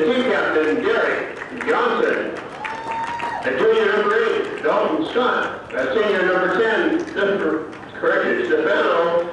Team captain Derek Johnson. And junior number 8, Dalton Scott. Senior number 10, Stefano.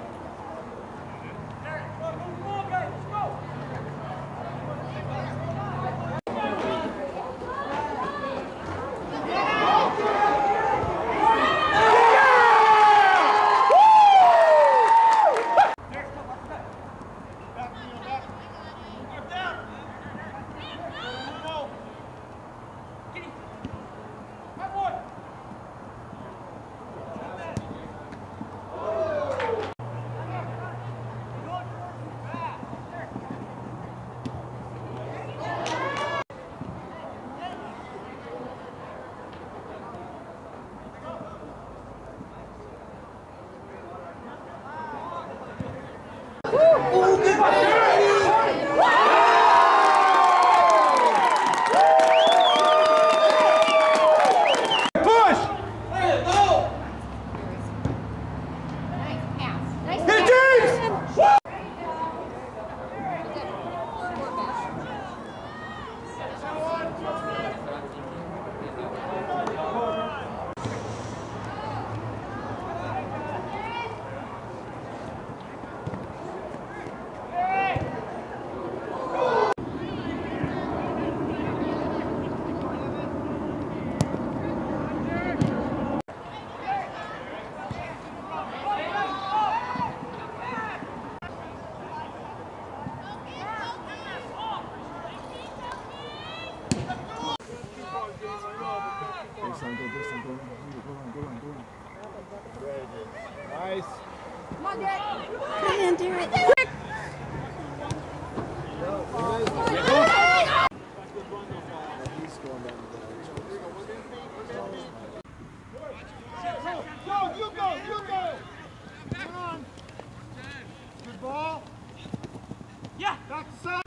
Nice. Come on, Derek. I can't do it. You go. Come on. Good ball. Yeah. Back to side.